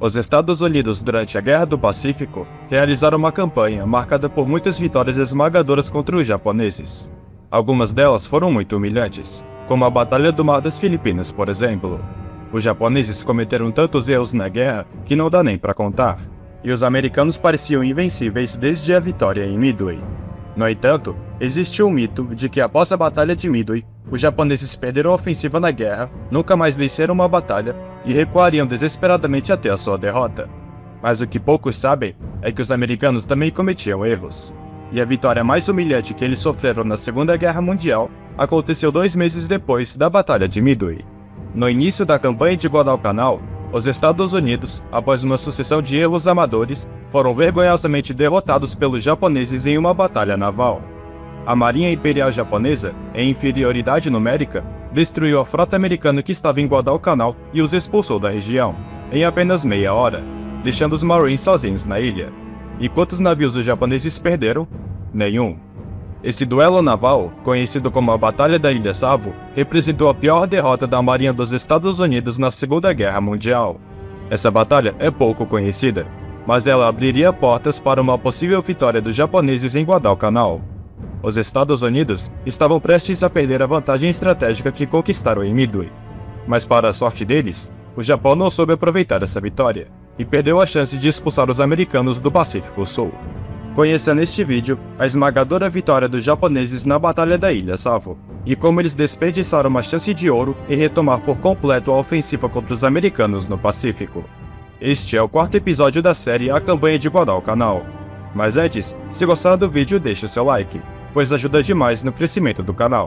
Os Estados Unidos, durante a Guerra do Pacífico, realizaram uma campanha marcada por muitas vitórias esmagadoras contra os japoneses. Algumas delas foram muito humilhantes, como a Batalha do Mar das Filipinas, por exemplo. Os japoneses cometeram tantos erros na guerra que não dá nem para contar, e os americanos pareciam invencíveis desde a vitória em Midway. No entanto, existe um mito de que após a Batalha de Midway, os japoneses perderam a ofensiva na guerra, nunca mais venceram uma batalha e recuariam desesperadamente até a sua derrota. Mas o que poucos sabem é que os americanos também cometiam erros. E a vitória mais humilhante que eles sofreram na Segunda Guerra Mundial aconteceu 2 meses depois da Batalha de Midway. No início da campanha de Guadalcanal, os Estados Unidos, após uma sucessão de erros amadores, foram vergonhosamente derrotados pelos japoneses em uma batalha naval. A Marinha Imperial Japonesa, em inferioridade numérica, destruiu a frota americana que estava em Guadalcanal e os expulsou da região, em apenas meia hora, deixando os Marines sozinhos na ilha. E quantos navios os japoneses perderam? Nenhum. Esse duelo naval, conhecido como a Batalha da Ilha Savo, representou a pior derrota da Marinha dos Estados Unidos na Segunda Guerra Mundial. Essa batalha é pouco conhecida, mas ela abriria portas para uma possível vitória dos japoneses em Guadalcanal. Os Estados Unidos estavam prestes a perder a vantagem estratégica que conquistaram em Midway. Mas para a sorte deles, o Japão não soube aproveitar essa vitória, e perdeu a chance de expulsar os americanos do Pacífico Sul. Conheça neste vídeo a esmagadora vitória dos japoneses na Batalha da Ilha Savo, e como eles desperdiçaram uma chance de ouro em retomar por completo a ofensiva contra os americanos no Pacífico. Este é o 4º episódio da série A Campanha de Guadalcanal. Mas antes, se gostar do vídeo, deixe o seu like, pois ajuda demais no crescimento do canal.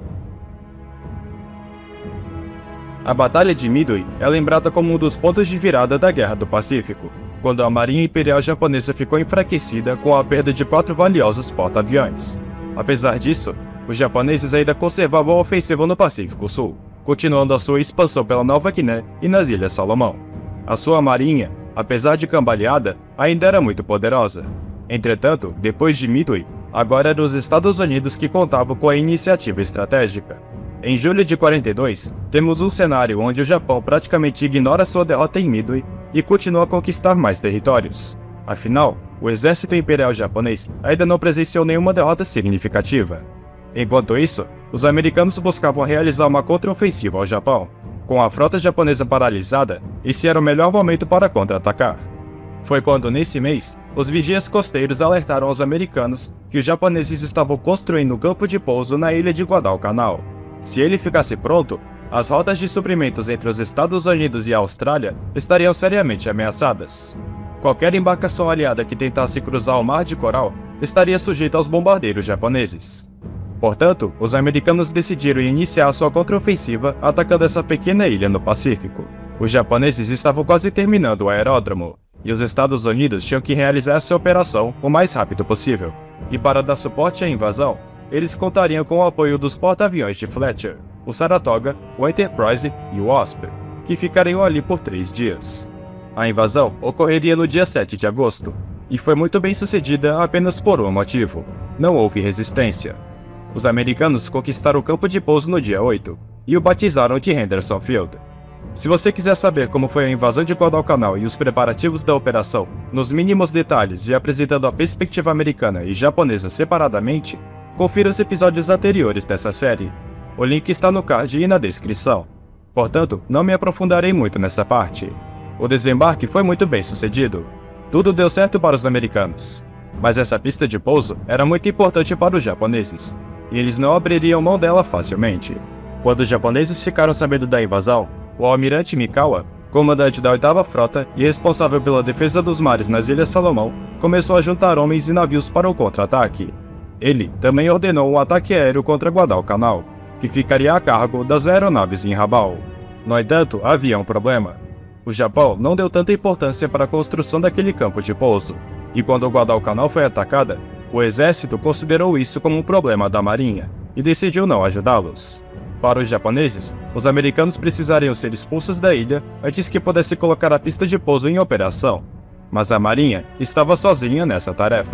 A Batalha de Midway é lembrada como um dos pontos de virada da Guerra do Pacífico, quando a Marinha Imperial Japonesa ficou enfraquecida com a perda de 4 valiosos porta-aviões. Apesar disso, os japoneses ainda conservavam a ofensiva no Pacífico Sul, continuando a sua expansão pela Nova Guiné e nas Ilhas Salomão. A sua marinha, apesar de cambaleada, ainda era muito poderosa. Entretanto, depois de Midway, agora eram os Estados Unidos que contavam com a iniciativa estratégica. Em julho de 42, temos um cenário onde o Japão praticamente ignora sua derrota em Midway e continua a conquistar mais territórios. Afinal, o exército imperial japonês ainda não presenciou nenhuma derrota significativa. Enquanto isso, os americanos buscavam realizar uma contraofensiva ao Japão. Com a frota japonesa paralisada, esse era o melhor momento para contra-atacar. Foi quando, nesse mês, os vigias costeiros alertaram aos americanos que os japoneses estavam construindo um campo de pouso na ilha de Guadalcanal. Se ele ficasse pronto, as rotas de suprimentos entre os Estados Unidos e a Austrália estariam seriamente ameaçadas. Qualquer embarcação aliada que tentasse cruzar o Mar de Coral estaria sujeita aos bombardeiros japoneses. Portanto, os americanos decidiram iniciar sua contraofensiva atacando essa pequena ilha no Pacífico. Os japoneses estavam quase terminando o aeródromo, e os Estados Unidos tinham que realizar essa operação o mais rápido possível. E para dar suporte à invasão, eles contariam com o apoio dos porta-aviões de Fletcher, o Saratoga, o Enterprise e o Wasp, que ficariam ali por 3 dias. A invasão ocorreria no dia 7 de agosto, e foi muito bem sucedida apenas por um motivo: não houve resistência. Os americanos conquistaram o campo de pouso no dia 8, e o batizaram de Henderson Field. Se você quiser saber como foi a invasão de Guadalcanal e os preparativos da operação, nos mínimos detalhes e apresentando a perspectiva americana e japonesa separadamente, confira os episódios anteriores dessa série. O link está no card e na descrição. Portanto, não me aprofundarei muito nessa parte. O desembarque foi muito bem sucedido. Tudo deu certo para os americanos. Mas essa pista de pouso era muito importante para os japoneses, e eles não abririam mão dela facilmente. Quando os japoneses ficaram sabendo da invasão, o almirante Mikawa, comandante da 8ª Frota e responsável pela defesa dos mares nas Ilhas Salomão, começou a juntar homens e navios para o contra-ataque. Ele também ordenou um ataque aéreo contra Guadalcanal, que ficaria a cargo das aeronaves em Rabaul. No entanto, havia um problema. O Japão não deu tanta importância para a construção daquele campo de pouso, e quando Guadalcanal foi atacada, o exército considerou isso como um problema da marinha, e decidiu não ajudá-los. Para os japoneses, os americanos precisariam ser expulsos da ilha antes que pudesse colocar a pista de pouso em operação, mas a marinha estava sozinha nessa tarefa.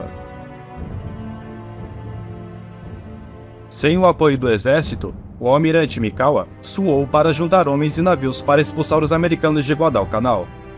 Sem o apoio do exército, o almirante Mikawa suou para juntar homens e navios para expulsar os americanos de Guadalcanal.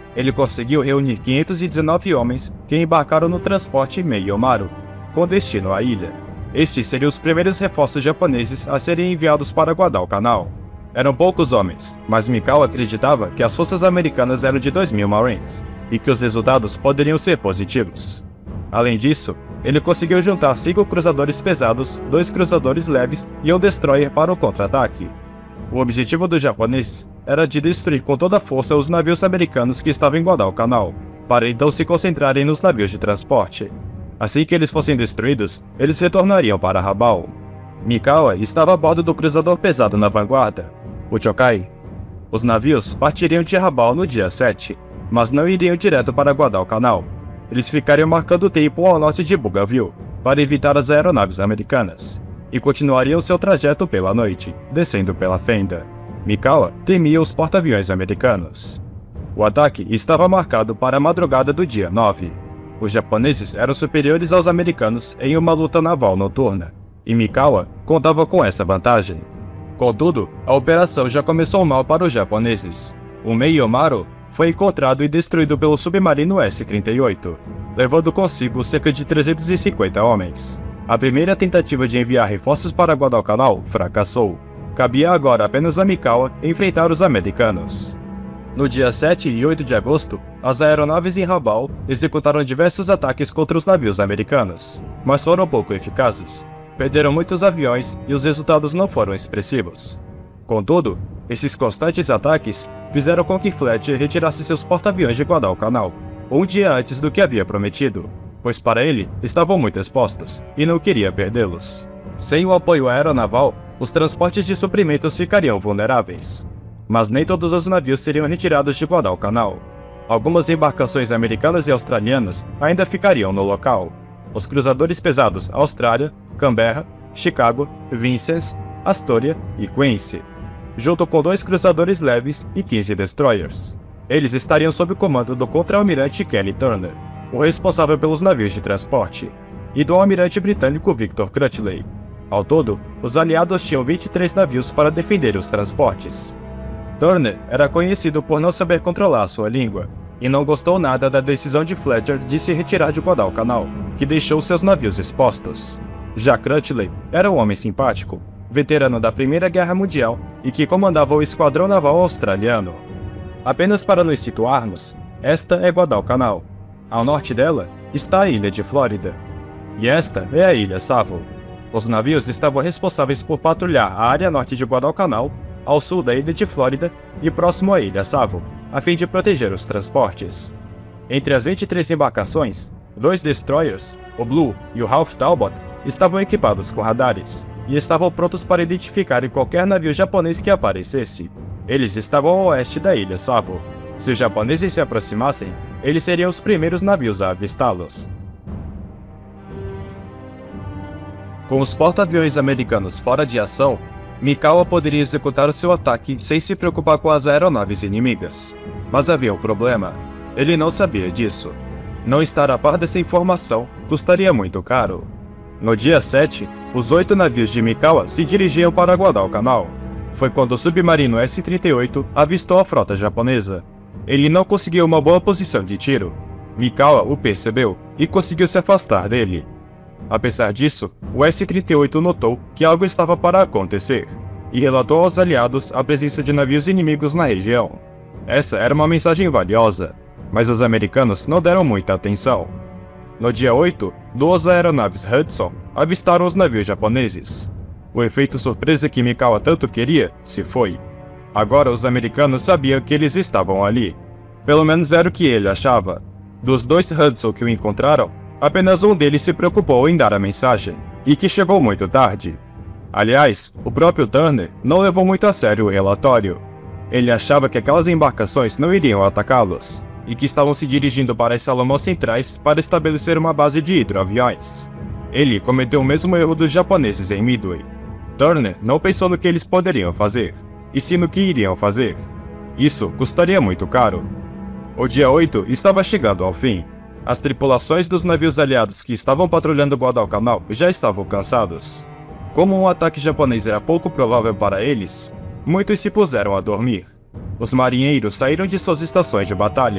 Ele conseguiu reunir 519 homens que embarcaram no transporte Meiomaru, com destino à ilha. Estes seriam os primeiros reforços japoneses a serem enviados para Guadalcanal. Eram poucos homens, mas Mikao acreditava que as forças americanas eram de 2.000 Marines, e que os resultados poderiam ser positivos. Além disso, ele conseguiu juntar 5 cruzadores pesados, 2 cruzadores leves e um destroyer para o contra-ataque. O objetivo dos japoneses era de destruir com toda a força os navios americanos que estavam em Guadalcanal, para então se concentrarem nos navios de transporte. Assim que eles fossem destruídos, eles retornariam para Rabaul. Mikawa estava a bordo do cruzador pesado na vanguarda, o Chokai. Os navios partiriam de Rabaul no dia 7, mas não iriam direto para Guadalcanal. Eles ficariam marcando tempo ao norte de Bougainville, para evitar as aeronaves americanas, e continuariam seu trajeto pela noite, descendo pela fenda. Mikawa temia os porta-aviões americanos. O ataque estava marcado para a madrugada do dia 9. Os japoneses eram superiores aos americanos em uma luta naval noturna, e Mikawa contava com essa vantagem. Contudo, a operação já começou mal para os japoneses. O Meiomaru foi encontrado e destruído pelo submarino S-38, levando consigo cerca de 350 homens. A primeira tentativa de enviar reforços para Guadalcanal fracassou. Cabia agora apenas a Mikawa enfrentar os americanos. No dia 7 e 8 de agosto, as aeronaves em Rabaul executaram diversos ataques contra os navios americanos, mas foram pouco eficazes. Perderam muitos aviões e os resultados não foram expressivos. Contudo, esses constantes ataques fizeram com que Fletcher retirasse seus porta-aviões de Guadalcanal, um dia antes do que havia prometido, pois para ele estavam muito expostos e não queria perdê-los. Sem o apoio aeronaval, os transportes de suprimentos ficariam vulneráveis. Mas nem todos os navios seriam retirados de Guadalcanal. Algumas embarcações americanas e australianas ainda ficariam no local. Os cruzadores pesados Austrália, Canberra, Chicago, Vincennes, Astoria e Quincy, junto com 2 cruzadores leves e 15 destroyers. Eles estariam sob o comando do contra-almirante Kelly Turner, o responsável pelos navios de transporte, e do almirante britânico Victor Crutchley. Ao todo, os aliados tinham 23 navios para defender os transportes. Turner era conhecido por não saber controlar sua língua, e não gostou nada da decisão de Fletcher de se retirar de Guadalcanal, que deixou seus navios expostos. Já Crutchley era um homem simpático, veterano da Primeira Guerra Mundial e que comandava o Esquadrão Naval Australiano. Apenas para nos situarmos, esta é Guadalcanal. Ao norte dela está a ilha de Flórida. E esta é a ilha Savo. Os navios estavam responsáveis por patrulhar a área norte de Guadalcanal, ao sul da ilha de Flórida e próximo à ilha Savo, a fim de proteger os transportes. Entre as 23 embarcações, 2 destroyers, o Blue e o Ralph Talbot, estavam equipados com radares, e estavam prontos para identificar qualquer navio japonês que aparecesse. Eles estavam ao oeste da ilha Savo. Se os japoneses se aproximassem, eles seriam os primeiros navios a avistá-los. Com os porta-aviões americanos fora de ação, Mikawa poderia executar o seu ataque sem se preocupar com as aeronaves inimigas. Mas havia um problema. Ele não sabia disso. Não estar a par dessa informação custaria muito caro. No dia 7, os 8 navios de Mikawa se dirigiam para Guadalcanal. Foi quando o submarino S-38 avistou a frota japonesa. Ele não conseguiu uma boa posição de tiro. Mikawa o percebeu e conseguiu se afastar dele. Apesar disso, o S-38 notou que algo estava para acontecer, e relatou aos aliados a presença de navios inimigos na região. Essa era uma mensagem valiosa, mas os americanos não deram muita atenção. No dia 8, 2 aeronaves Hudson avistaram os navios japoneses. O efeito surpresa que Mikawa tanto queria se foi. Agora os americanos sabiam que eles estavam ali. Pelo menos era o que ele achava. Dos 2 Hudson que o encontraram, apenas um deles se preocupou em dar a mensagem, e que chegou muito tarde. Aliás, o próprio Turner não levou muito a sério o relatório. Ele achava que aquelas embarcações não iriam atacá-los, e que estavam se dirigindo para as Salomão Centrais para estabelecer uma base de hidroaviões. Ele cometeu o mesmo erro dos japoneses em Midway. Turner não pensou no que eles poderiam fazer, e sim no que iriam fazer. Isso custaria muito caro. O dia 8 estava chegando ao fim. As tripulações dos navios aliados que estavam patrulhando Guadalcanal já estavam cansados. Como um ataque japonês era pouco provável para eles, muitos se puseram a dormir. Os marinheiros saíram de suas estações de batalha,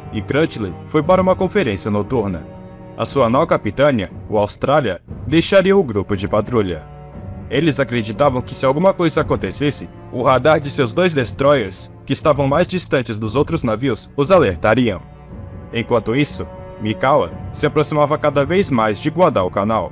e Crutchley foi para uma conferência noturna. A sua nau capitânia, o Austrália, deixaria o grupo de patrulha. Eles acreditavam que se alguma coisa acontecesse, o radar de seus 2 destroyers, que estavam mais distantes dos outros navios, os alertariam. Enquanto isso, Mikawa se aproximava cada vez mais de Guadalcanal.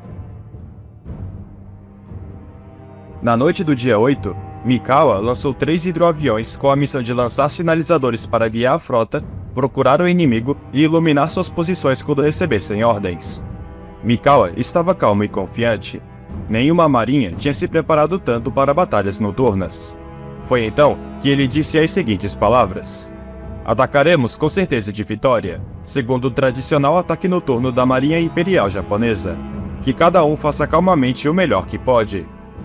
Na noite do dia 8, Mikawa lançou 3 hidroaviões com a missão de lançar sinalizadores para guiar a frota, procurar o inimigo e iluminar suas posições quando recebessem ordens. Mikawa estava calmo e confiante. Nenhuma marinha tinha se preparado tanto para batalhas noturnas. Foi então que ele disse as seguintes palavras: "Atacaremos com certeza de vitória, segundo o tradicional ataque noturno da Marinha Imperial Japonesa. Que cada um faça calmamente o melhor que pode."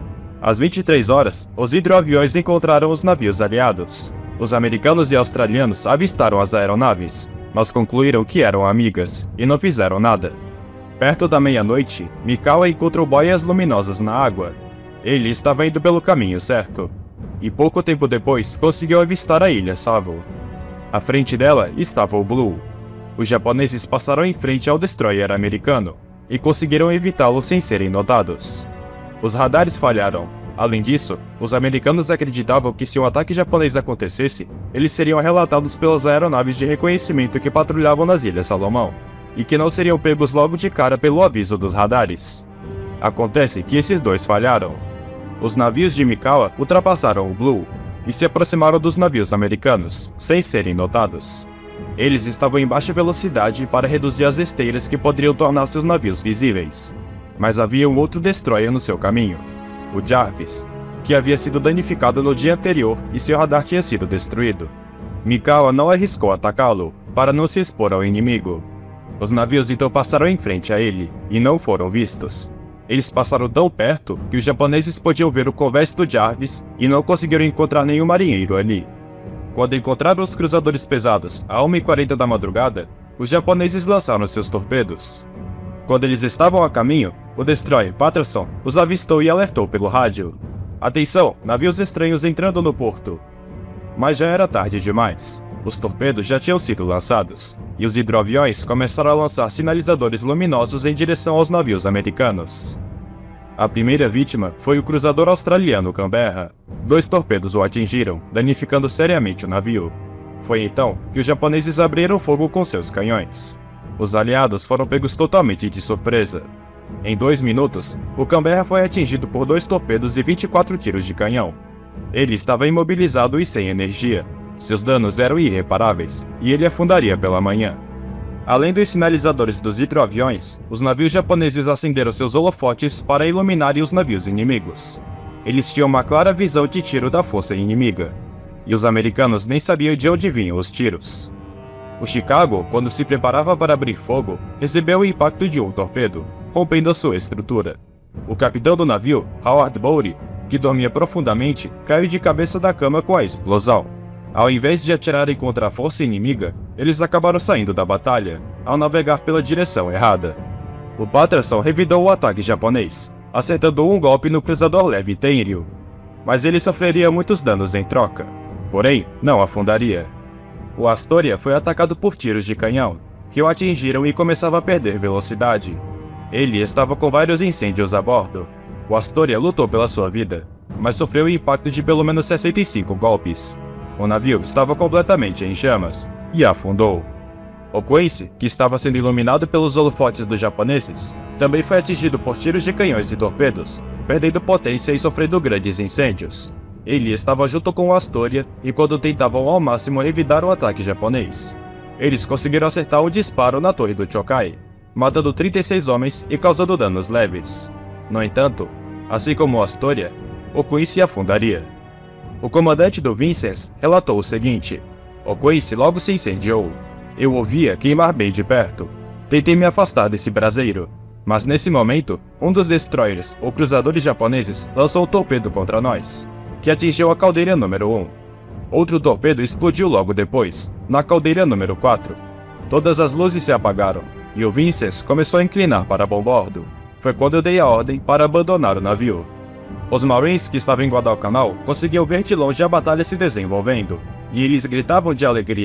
Às 23 horas, os hidroaviões encontraram os navios aliados. Os americanos e australianos avistaram as aeronaves, mas concluíram que eram amigas e não fizeram nada. Perto da meia-noite, Mikawa encontrou boias luminosas na água. Ele estava indo pelo caminho certo, e pouco tempo depois conseguiu avistar a ilha Savo. À frente dela estava o Blue. Os japoneses passaram em frente ao destroyer americano, e conseguiram evitá-lo sem serem notados. Os radares falharam. Além disso, os americanos acreditavam que se um ataque japonês acontecesse, eles seriam relatados pelas aeronaves de reconhecimento que patrulhavam nas Ilhas Salomão, e que não seriam pegos logo de cara pelo aviso dos radares. Acontece que esses 2 falharam. Os navios de Mikawa ultrapassaram o Blue e se aproximaram dos navios americanos, sem serem notados. Eles estavam em baixa velocidade para reduzir as esteiras que poderiam tornar seus navios visíveis. Mas havia um outro destroyer no seu caminho, o Jarvis, que havia sido danificado no dia anterior e seu radar tinha sido destruído. Mikawa não arriscou atacá-lo, para não se expor ao inimigo. Os navios então passaram em frente a ele, e não foram vistos. Eles passaram tão perto que os japoneses podiam ver o convés do Jarvis e não conseguiram encontrar nenhum marinheiro ali. Quando encontraram os cruzadores pesados a 1h40 da madrugada, os japoneses lançaram seus torpedos. Quando eles estavam a caminho, o destroyer Patterson os avistou e alertou pelo rádio: "Atenção, navios estranhos entrando no porto." Mas já era tarde demais. Os torpedos já tinham sido lançados, e os hidroaviões começaram a lançar sinalizadores luminosos em direção aos navios americanos. A primeira vítima foi o cruzador australiano Canberra. 2 torpedos o atingiram, danificando seriamente o navio. Foi então que os japoneses abriram fogo com seus canhões. Os aliados foram pegos totalmente de surpresa. Em 2 minutos, o Canberra foi atingido por 2 torpedos e 24 tiros de canhão. Ele estava imobilizado e sem energia. Seus danos eram irreparáveis, e ele afundaria pela manhã. Além dos sinalizadores dos hidroaviões, os navios japoneses acenderam seus holofotes para iluminarem os navios inimigos. Eles tinham uma clara visão de tiro da força inimiga, e os americanos nem sabiam de onde vinham os tiros. O Chicago, quando se preparava para abrir fogo, recebeu o impacto de um torpedo, rompendo a sua estrutura. O capitão do navio, Howard Bowry, que dormia profundamente, caiu de cabeça da cama com a explosão. Ao invés de atirarem contra a força inimiga, eles acabaram saindo da batalha, ao navegar pela direção errada. O Patterson revidou o ataque japonês, acertando um golpe no cruzador leve Tenryu, mas ele sofreria muitos danos em troca, porém não afundaria. O Astoria foi atacado por tiros de canhão, que o atingiram e começava a perder velocidade. Ele estava com vários incêndios a bordo. O Astoria lutou pela sua vida, mas sofreu o impacto de pelo menos 65 golpes. O navio estava completamente em chamas, e afundou. O Quincy, que estava sendo iluminado pelos holofotes dos japoneses, também foi atingido por tiros de canhões e torpedos, perdendo potência e sofrendo grandes incêndios. Ele estava junto com o Astoria e quando tentavam ao máximo evitar o ataque japonês. Eles conseguiram acertar um disparo na torre do Chokai, matando 36 homens e causando danos leves. No entanto, assim como o Astoria, o Quincy afundaria. O comandante do Vincennes relatou o seguinte: "O Quincy logo se incendiou. Eu ouvia queimar bem de perto. Tentei me afastar desse braseiro, mas nesse momento, um dos destroyers ou cruzadores japoneses lançou um torpedo contra nós, que atingiu a caldeira número 1. Outro torpedo explodiu logo depois, na caldeira número 4. Todas as luzes se apagaram, e o Vincennes começou a inclinar para bombordo. Foi quando eu dei a ordem para abandonar o navio. Os Marines que estavam em Guadalcanal conseguiam ver de longe a batalha se desenvolvendo, e eles gritavam de alegria.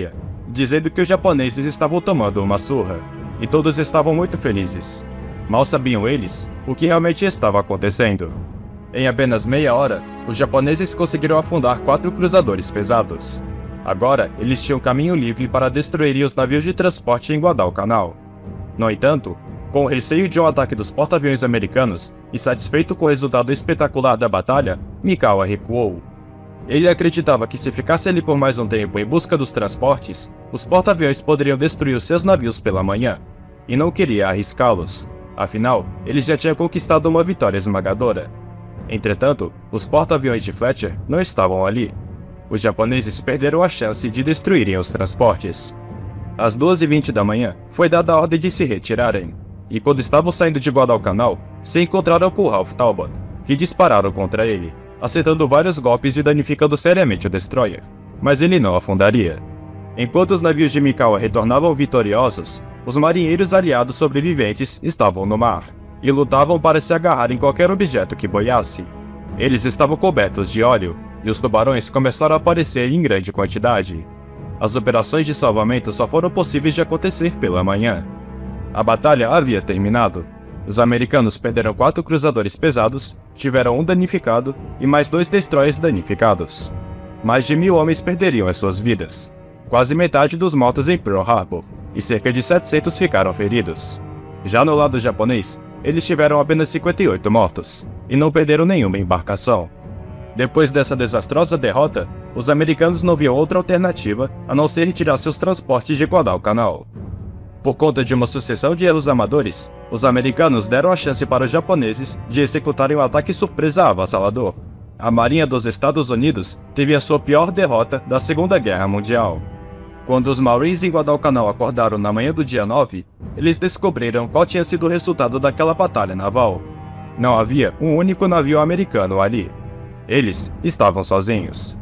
dizendo que os japoneses estavam tomando uma surra, e todos estavam muito felizes. Mal sabiam eles o que realmente estava acontecendo. Em apenas meia hora, os japoneses conseguiram afundar 4 cruzadores pesados. Agora, eles tinham caminho livre para destruírem os navios de transporte em Guadalcanal. No entanto, com o receio de um ataque dos porta-aviões americanos e satisfeito com o resultado espetacular da batalha, Mikawa recuou. Ele acreditava que se ficasse ali por mais um tempo em busca dos transportes, os porta-aviões poderiam destruir os seus navios pela manhã, e não queria arriscá-los. Afinal, eles já tinham conquistado uma vitória esmagadora. Entretanto, os porta-aviões de Fletcher não estavam ali. Os japoneses perderam a chance de destruírem os transportes. Às 2h20 da manhã, foi dada a ordem de se retirarem, e quando estavam saindo de Guadalcanal, se encontraram com Ralph Talbot, que dispararam contra ele, acertando vários golpes e danificando seriamente o destroyer, mas ele não afundaria. Enquanto os navios de Mikawa retornavam vitoriosos, os marinheiros aliados sobreviventes estavam no mar, e lutavam para se agarrar em qualquer objeto que boiasse. Eles estavam cobertos de óleo, e os tubarões começaram a aparecer em grande quantidade. As operações de salvamento só foram possíveis de acontecer pela manhã. A batalha havia terminado. Os americanos perderam 4 cruzadores pesados, tiveram um danificado e mais 2 destroyers danificados. Mais de 1000 homens perderiam as suas vidas, quase metade dos mortos em Pearl Harbor, e cerca de 700 ficaram feridos. Já no lado japonês, eles tiveram apenas 58 mortos, e não perderam nenhuma embarcação. Depois dessa desastrosa derrota, os americanos não viam outra alternativa a não ser retirar seus transportes de Guadalcanal. Por conta de uma sucessão de erros amadores, os americanos deram a chance para os japoneses de executarem um ataque surpresa avassalador. A Marinha dos Estados Unidos teve a sua pior derrota da Segunda Guerra Mundial. Quando os Marines em Guadalcanal acordaram na manhã do dia 9, eles descobriram qual tinha sido o resultado daquela batalha naval. Não havia um único navio americano ali. Eles estavam sozinhos.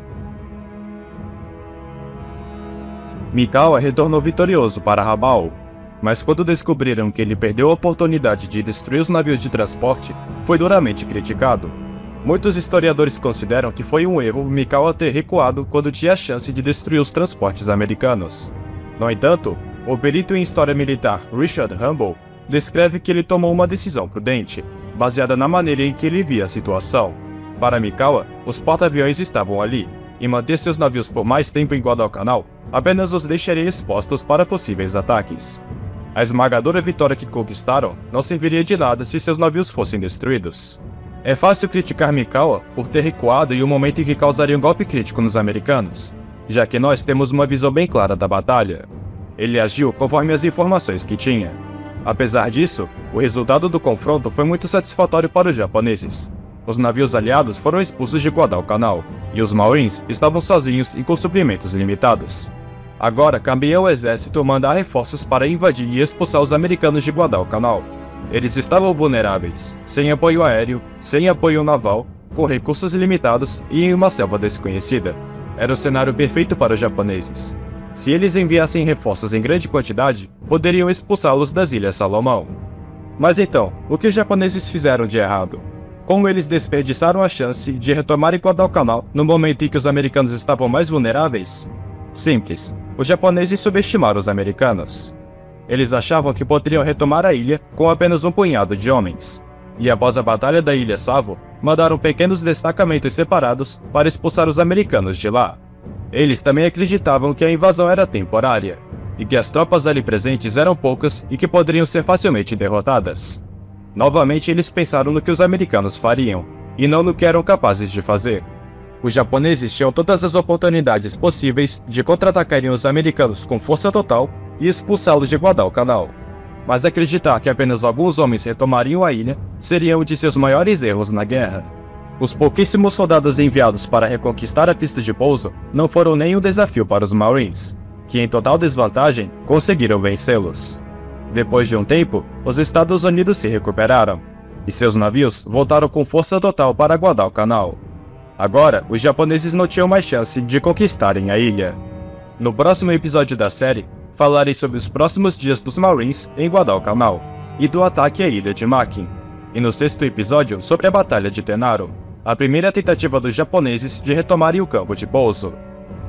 Mikawa retornou vitorioso para Rabaul, mas quando descobriram que ele perdeu a oportunidade de destruir os navios de transporte, foi duramente criticado. Muitos historiadores consideram que foi um erro Mikawa ter recuado quando tinha a chance de destruir os transportes americanos. No entanto, o perito em história militar Richard Humble descreve que ele tomou uma decisão prudente, baseada na maneira em que ele via a situação. Para Mikawa, os porta-aviões estavam ali, e manter seus navios por mais tempo em Guadalcanal apenas os deixaria expostos para possíveis ataques. A esmagadora vitória que conquistaram não serviria de nada se seus navios fossem destruídos. É fácil criticar Mikawa por ter recuado em um momento em que causaria um golpe crítico nos americanos, já que nós temos uma visão bem clara da batalha. Ele agiu conforme as informações que tinha. Apesar disso, o resultado do confronto foi muito satisfatório para os japoneses. Os navios aliados foram expulsos de Guadalcanal, e os Marines estavam sozinhos e com suprimentos limitados. Agora cabia ao exército mandar reforços para invadir e expulsar os americanos de Guadalcanal. Eles estavam vulneráveis, sem apoio aéreo, sem apoio naval, com recursos limitados e em uma selva desconhecida. Era o cenário perfeito para os japoneses. Se eles enviassem reforços em grande quantidade, poderiam expulsá-los das Ilhas Salomão. Mas então, o que os japoneses fizeram de errado? Como eles desperdiçaram a chance de retomarem Guadalcanal no momento em que os americanos estavam mais vulneráveis? Simples, os japoneses subestimaram os americanos. Eles achavam que poderiam retomar a ilha com apenas um punhado de homens, e após a Batalha da Ilha Savo, mandaram pequenos destacamentos separados para expulsar os americanos de lá. Eles também acreditavam que a invasão era temporária, e que as tropas ali presentes eram poucas e que poderiam ser facilmente derrotadas. Novamente eles pensaram no que os americanos fariam, e não no que eram capazes de fazer. Os japoneses tinham todas as oportunidades possíveis de contra-atacarem os americanos com força total e expulsá-los de Guadalcanal. Mas acreditar que apenas alguns homens retomariam a ilha seria um de seus maiores erros na guerra. Os pouquíssimos soldados enviados para reconquistar a pista de pouso não foram nem um desafio para os Marines, que em total desvantagem conseguiram vencê-los. Depois de um tempo, os Estados Unidos se recuperaram, e seus navios voltaram com força total para Guadalcanal. Agora, os japoneses não tinham mais chance de conquistarem a ilha. No próximo episódio da série, falarei sobre os próximos dias dos Marines em Guadalcanal, e do ataque à ilha de Makin, e no sexto episódio sobre a Batalha de Tenaro, a primeira tentativa dos japoneses de retomarem o campo de pouso.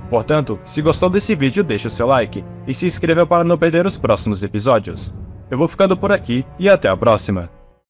Portanto, se gostou desse vídeo, deixe o seu like e se inscreva para não perder os próximos episódios. Eu vou ficando por aqui e até a próxima!